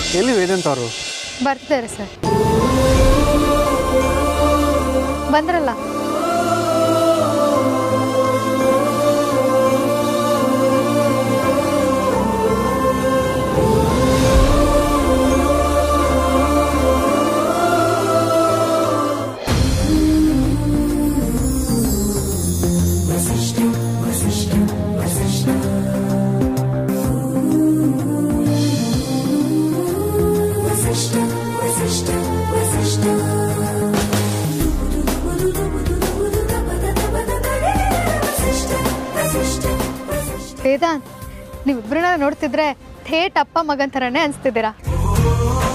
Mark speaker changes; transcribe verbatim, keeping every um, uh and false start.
Speaker 1: ಎಲ್ಲಿ ವೇದಾಂತ್ ಅವರು?
Speaker 2: ಬರ್ತಿದ್ದಾರೆ ಸರ್. ಬಂದ್ರಲ್ಲ. ವೇದಾಂತ್, ನೀವಿಬ್ಬರನ್ನ ನೋಡ್ತಿದ್ರೆ ಥೇಟ್ ಅಪ್ಪ ಮಗನ್ ಥರನೇ ಅನಿಸ್ತಿದ್ದೀರಾ.